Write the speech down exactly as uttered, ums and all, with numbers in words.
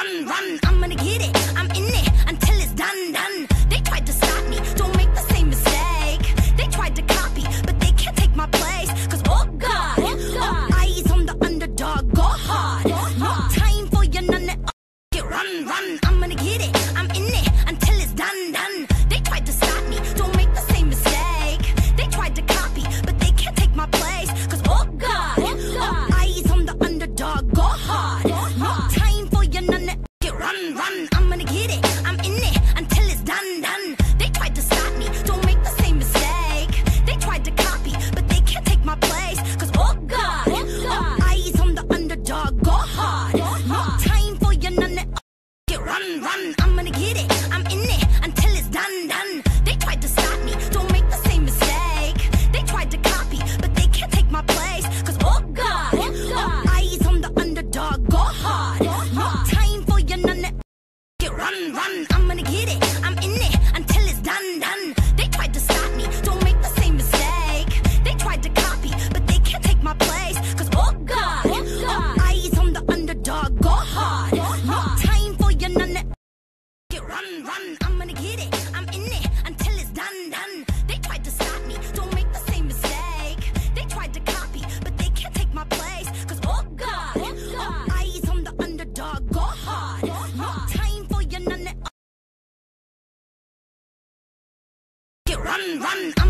Run, run, I'm gonna get it. I'm in it until it's done, done. They tried to stop me, don't make the same mistake. They tried to copy, but they can't take my place. Cause oh God, oh, all eyes on the underdog, go hard. No time for your none that get run, run, I'm gonna get it. I'm in it until it's done, done. They tried to stop me, don't make the same mistake. They tried to copy, but they can't take my place. Cause oh God, all eyes on the underdog, go hard. No time for your none that get run, run, I'm gonna get it. I'm in it until it's done, done. They tried to stop me, don't make the same mistake. They tried to copy, but they can't take my place. Cause oh God, all eyes on the underdog, go hard. No time for your none that get run, run, I'm gonna get it. I'm in it until it's done, done. They tried to stop me, don't make the same mistake. They tried to copy, but they can't take my place. Cause oh God, all eyes on the underdog, go hard. No time for your none that get run, run, I'm gonna get it. I'm in it until it's done, done. They tried to stop me, don't make the same mistake. They tried to copy, but they can't take my place. Cause oh God, all eyes on the underdog, go hard. No time for your none that get run, run, I'm gonna get it. I'm in it until it's done, done. They tried to stop me, don't make the same mistake. They tried to copy, but they can't take my place. Cause oh God, all eyes on the underdog, go hard. No time for your none that get run, run.